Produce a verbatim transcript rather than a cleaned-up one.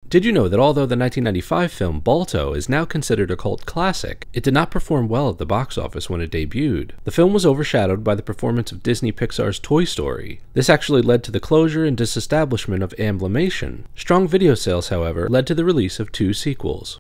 Did you know that although the nineteen ninety-five film BALTO is now considered a cult classic, it did not perform well at the box office when it debuted? The film was overshadowed by the performance of Disney Pixar's Toy Story. This actually led to the closure and disestablishment of Amblimation. Strong video sales, however, led to the release of two sequels.